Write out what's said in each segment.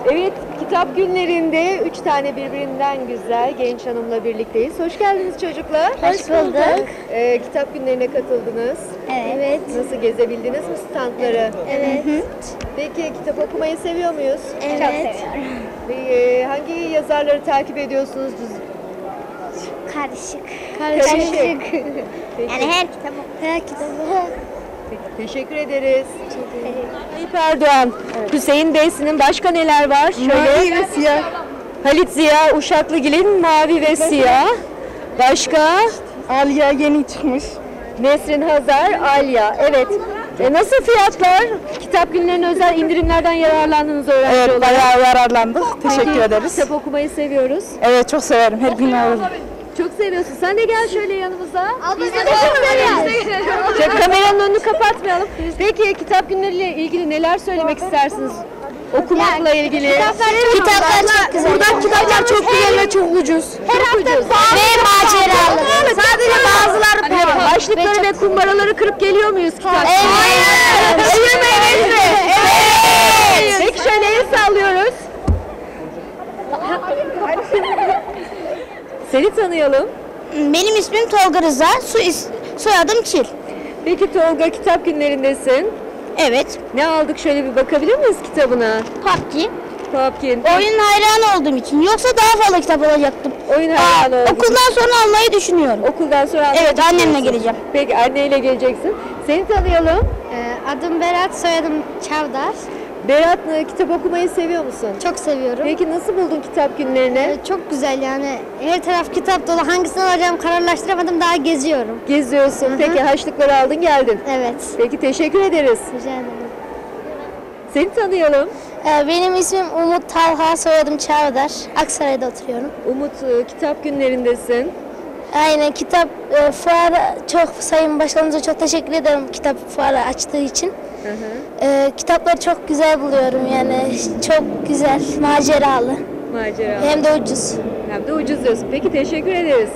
Evet, kitap günlerinde 3 tane birbirinden güzel genç hanımla birlikteyiz. Hoş geldiniz çocuklar. Hoş bulduk. Kitap günlerine katıldınız. Evet. Nasıl gezebildiniz mi standları? Evet. Peki kitap okumayı seviyor muyuz? Evet. Çok seviyorum. Hangi yazarları takip ediyorsunuz? Karışık. Peki. Yani her kitabı. Peki, teşekkür ederiz. Tayyip Erdoğan, Hüseyin Beysin'in başka neler var? Mavi ve siyah. Halit Ziya Uşaklıgil'in Mavi ve Siyah. Başka? Aliye yeni çıkmış. Nesrin Hazar, Alya. Evet. Nasıl fiyatlar? Kitap günlerine özel indirimlerden yararlandınız öğrenci Evet, olarak. bayağı yararlandık. Teşekkür ederiz. Kitap okumayı seviyoruz. Evet, çok severim. Her gün alırım. Çok seviyorsun. Sen de gel şöyle yanımıza. Biz de çok seviyoruz. Şöyle kameranın önünü kapatmayalım. Peki kitap günleriyle ilgili neler söylemek istersiniz? Okumakla ilgili. Kitaplar çok güzel. Buradan kitaplar çok güzel ve çok ucuz. Her hafta ve maceralı. Sadece bazıları pahalı. Başlıkları ve kumbaraları kırıp geliyor muyuz kitap? Evet. Evet. Peki şöyle el sallıyoruz. Seni tanıyalım. Benim ismim Tolga Rıza, soyadım Çil. Peki Tolga, kitap günlerindesin. Evet. Ne aldık, şöyle bir bakabilir miyiz kitabına? PUBG. Topkin. Oyun hayranı olduğum için. Yoksa daha fazla kitap alacaktım. Oyun hayranı oldun. Okuldan sonra almayı düşünüyorum. Okuldan sonra Evet, annemle geleceğim. Peki anneyle geleceksin. Seni tanıyalım. Adım Berat, soyadım Çavdar. Berat, kitap okumayı seviyor musun? Çok seviyorum. Peki nasıl buldun kitap günlerini? Çok güzel yani. Her taraf kitap dolu. Hangisini alacağım kararlaştıramadım. Daha geziyorum. Geziyorsun. Peki harçlıkları aldın geldin. Evet. Peki teşekkür ederiz. Rica ederim. Seni tanıyalım. Benim ismim Umut Talha, soyadım Çavdar. Aksaray'da oturuyorum. Umut, kitap günlerindesin. Aynen, kitap fuarı çok, Sayın Başkanımıza çok teşekkür ederim kitap fuarı açtığı için. Kitapları çok güzel buluyorum yani, çok güzel, maceralı. Macera. Hem de ucuz. Hem de ucuz diyorsun. Peki teşekkür ederiz.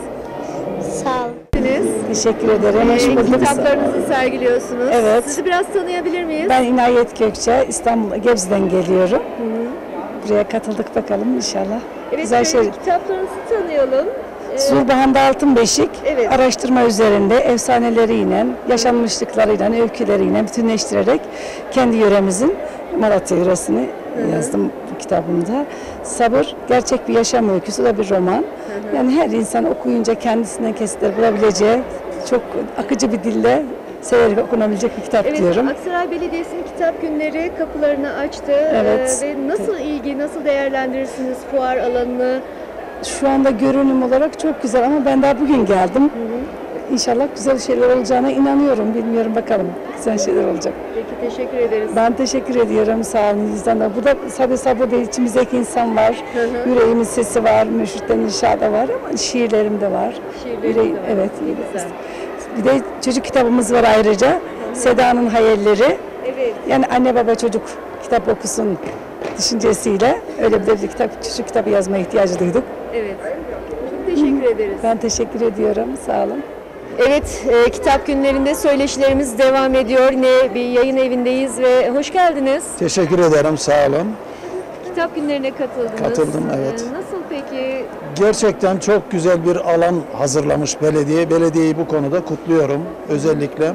Sağ olun. Teşekkür ederim. Hoş bulduk. Kitaplarınızı sergiliyorsunuz. Evet. Sizi biraz tanıyabilir miyiz? Ben İnayet Gökçe, İstanbul Gebze'den geliyorum. Buraya katıldık bakalım inşallah. Evet, Güzel şey. kitaplarınızı tanıyalım. Zulbahande Altınbeşik Evet. araştırma üzerinde efsaneleriyle, yaşanmışlıklarıyla, öyküleriyle bütünleştirerek kendi yöremizin Malatya yöresini yazdım bu kitabımda. Sabır, gerçek bir yaşam öyküsü de bir roman. Yani her insan okuyunca kendisinden kesitler bulabileceği çok akıcı bir dille severek okunabilecek bir kitap Evet, diyorum. Aksaray Belediyesi'nin kitap günleri kapılarını açtı. Evet. Ve nasıl nasıl değerlendirirsiniz fuar alanını? Şu anda görünüm olarak çok güzel ama ben daha bugün geldim. İnşallah güzel şeyler olacağına inanıyorum. Bilmiyorum, bakalım. Güzel şeyler olacak. Peki teşekkür ederiz. Ben teşekkür ediyorum. Sağ olun İzlanda. Burada sadece sabır değil, içimizdeki insan var. Yüreğimin sesi var, Mürşit'ten inşada var ama şiirlerim de var. Şiirlerim de var. Evet. Güzel. Bir de çocuk kitabımız var ayrıca. Seda'nın hayalleri. Evet. Yani anne baba çocuk kitap okusun düşüncesiyle öyle bir kitap, çocuk kitabı yazmaya ihtiyacı duyduk. Evet. Çok teşekkür ederiz. Ben teşekkür ediyorum. Sağ olun. Evet, kitap günlerinde söyleşilerimiz devam ediyor. Yine bir yayın evindeyiz ve hoş geldiniz. Teşekkür ederim, sağ olun. Kitap günlerine katıldınız. Katıldım, evet. Nasıl peki? Gerçekten çok güzel bir alan hazırlamış belediye. Belediyeyi bu konuda kutluyorum özellikle.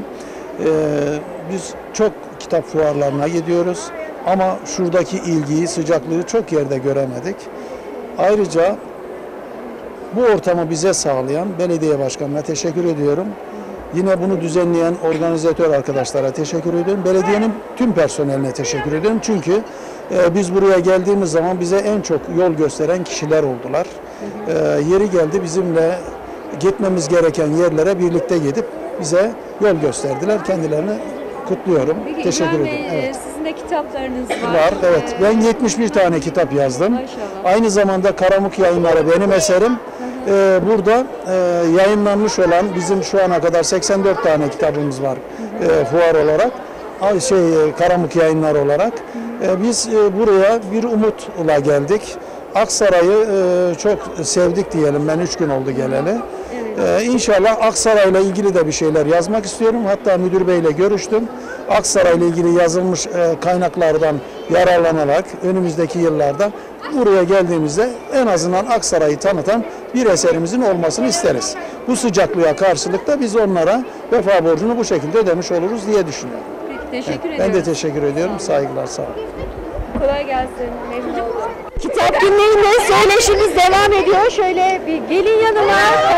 Biz çok kitap fuarlarına gidiyoruz ama şuradaki ilgiyi, sıcaklığı çok yerde göremedik. Ayrıca bu ortamı bize sağlayan belediye başkanına teşekkür ediyorum. Yine bunu düzenleyen organizatör arkadaşlara teşekkür ediyorum. Belediyenin tüm personeline teşekkür ediyorum. Çünkü biz buraya geldiğimiz zaman bize en çok yol gösteren kişiler oldular. Yeri geldi bizimle gitmemiz gereken yerlere birlikte gidip bize yol gösterdiler. Kendilerini kutluyorum. Peki Teşekkür İbrahim ederim. Bey, Evet. sizin de kitaplarınız var. Var, evet. Ben 71 tane kitap yazdım. Maşallah. Aynı zamanda Karamuk Yayınları benim eserim. Burada yayınlanmış olan bizim şu ana kadar 84 tane kitabımız var fuar olarak. Karamuk Yayınları olarak. Biz buraya bir umutla geldik. Aksaray'ı çok sevdik diyelim. Ben 3 gün oldu geleli. İnşallah Aksaray'la ilgili de bir şeyler yazmak istiyorum. Hatta müdür beyle görüştüm. Aksaray'la ilgili yazılmış kaynaklardan yararlanarak önümüzdeki yıllarda buraya geldiğimizde en azından Aksaray'ı tanıtan bir eserimizin olmasını isteriz. Bu sıcaklığa karşılık da biz onlara vefa borcunu bu şekilde ödemiş oluruz diye düşünüyorum. Peki, teşekkür ediyorum. Ben de teşekkür ediyorum. Saygılar, sağ olun. Kolay gelsin. Memnun oldum. Kitap günlerinde söyleşimiz devam ediyor. Şöyle bir gelin yanıma.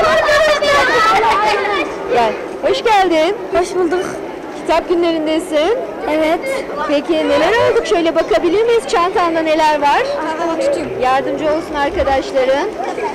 Gel. Hoş geldin. Hoş bulduk. Kitap günlerindesin. Evet. Peki neler aldık? Şöyle bakabilir miyiz? Çantanda neler var? Yardımcı olsun arkadaşların.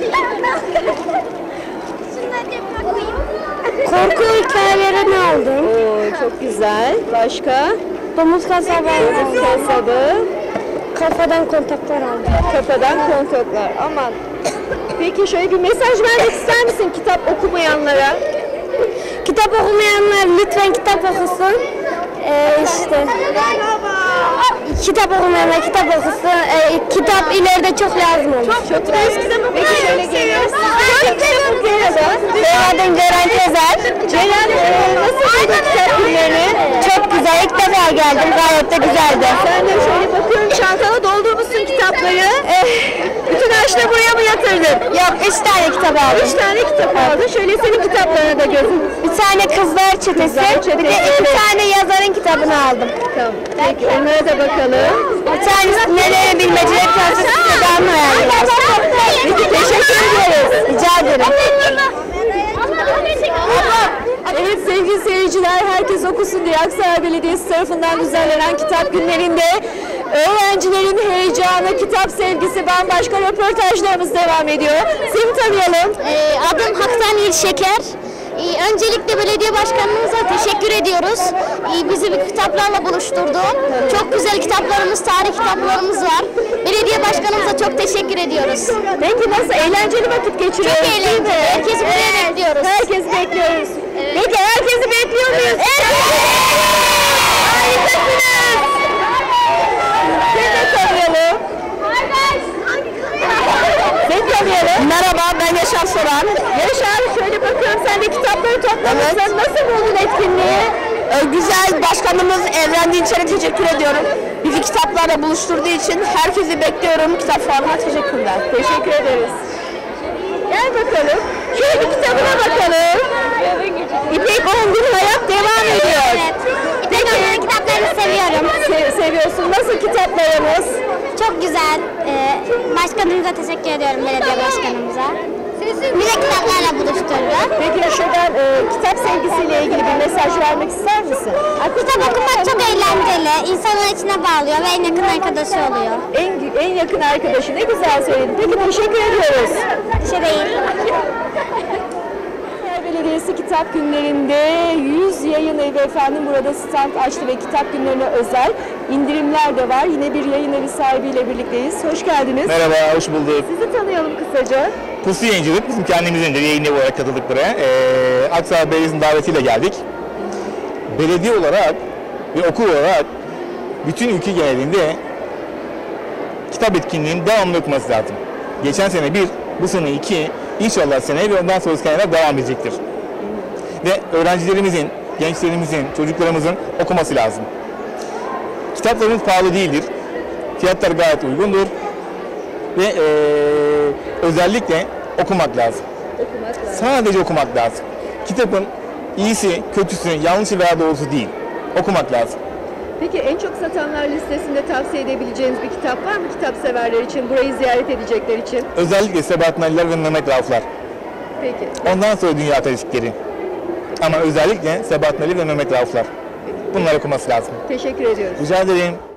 Korku hikayelerini aldım. Oo, çok güzel. Başka? Domuz kasabı aldım. Kasabı. Kafadan kontaklar aldım. Kafadan kontaklar. Aman. Peki şöyle bir mesaj vermek ister misin kitap okumayanlara? Kitap okumayanlar lütfen kitap okusun. İşte kitap okumayanlar kitap okusun. Kitap ileride çok lazım olur. Çok Peki şöyle geliyoruz. Benim Ceren Tezer. Ceren nasıl buldun kitap günlerini? Çok güzel. İlk defa geldim. Gayet de güzeldi. Sen de şöyle bakıyorum çantana doldurmuşsun kitapları. Bütün harçlığı buraya mı yatırdın? Yok 3 tane kitap aldım. 3 tane kitap aldın. Şöyle senin kitaplarına da gözüm. Bir tane Kızlar Çetesi. Kızlar Çetesi, Bir de 2 evet. tane yazarın kitabını aldım. Tamam. Peki onlara da bakalım. Bir tanesi Neleri Bilmeceleri Prenses Seda'nın hayali. Peki teşekkür ediyoruz. Rica ederim. Evet sevgili seyirciler, herkes okusun diye Aksaray Belediyesi tarafından düzenlenen kitap günlerinde öğrencilerin heyecanı, kitap sevgisi bambaşka röportajlarımız devam ediyor. Seni tanıyalım. Adım Haktan Yilşeker. Öncelikle belediye başkanımıza teşekkür ediyoruz. Bizi bir kitaplarla buluşturdu. Çok güzel kitaplarımız, tarih kitaplarımız var. Belediye başkanımıza çok teşekkür ediyoruz. Peki nasıl eğlenceli vakit geçiriyoruz? Çok eğlenceli. Herkesi buraya bekliyoruz. Herkesi bekliyoruz. Peki herkesi bekliyor muyuz? Harikasınız. Seni de tanıyalım. Seni tanıyalım. Merhaba, ben Yaşar Soran. Yaşar şöyle bakıyorum sen de kitapları toplamışsın. Nasıl buldun etkinliği? Güzel, başkanımız Evren Dinçer'e teşekkür ediyorum. Bizi kitaplarla buluşturduğu için herkesi bekliyorum. Kitap fuarına teşekkürler. Teşekkür ederiz. Gel bakalım. Şöyle bir kitabına bakalım. İpek Ongun Hayat devam ediyor. Evet. İpek Ongun'un kitaplarını seviyorum. Seviyorsun. Nasıl kitaplarımız? Çok güzel. Başkanımıza teşekkür ediyorum, belediye başkanımıza. Bize kitaplarla buluşturdu. Peki şuradan kitap sevgisiyle ilgili bir mesaj vermek ister misin? Kitap okumak çok eğlenceli. İnsanın içine bağlıyor ve en yakın arkadaşı oluyor. En yakın arkadaşı, ne güzel söyledin. Peki teşekkür ediyoruz. Bir şey değil. Aksaray Belediyesi kitap günlerinde 100 yayın evi efendim burada stand açtı ve kitap günlerine özel indirimler de var. Yine bir yayın evi sahibiyle birlikteyiz. Hoş geldiniz. Merhaba, hoş bulduk. Sizi tanıyalım kısaca. Puslu Yayıncılık, bizim kendimizin de yayın evi olarak katıldık buraya. Aksaray Belediyesi'nin davetiyle geldik. Belediye olarak ve okul olarak bütün ülke genelinde kitap etkinliğinin devamlı yapılması lazım. Geçen sene 1, bu sene 2, inşallah seneye ve ondan sonraki seneler devam edecektir. Ve öğrencilerimizin, gençlerimizin, çocuklarımızın okuması lazım. Kitaplarımız pahalı değildir. Fiyatlar gayet uygundur. Ve özellikle okumak lazım. Sadece okumak lazım. Kitabın iyisi, kötüsü, yanlışı veya doğrusu değil. Okumak lazım. Peki en çok satanlar listesinde tavsiye edebileceğiniz bir kitap var mı kitap severler için, burayı ziyaret edecekler için? Özellikle Sebahattin Ali'ler ve Mehmet Rauflar. Peki. Ondan sonra dünya klasikleri. Ama özellikle Sebahattin Ali ve Mehmet Rauflar. Bunları okuması lazım. Teşekkür ediyoruz. Rica ederim.